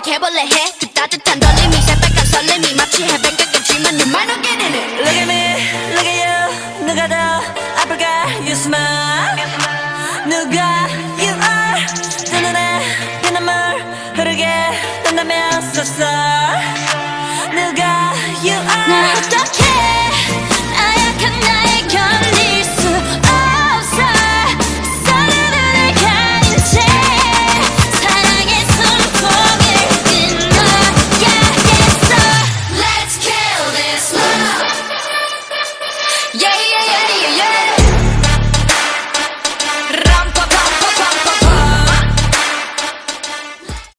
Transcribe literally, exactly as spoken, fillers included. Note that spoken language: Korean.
고백해볼래 해 그 따뜻한 떨림이 새빨간 설렘이 마치 해변가겠지만 you might not get in it. Look at me, look at you. 누가 더 아플까? You smile. 누가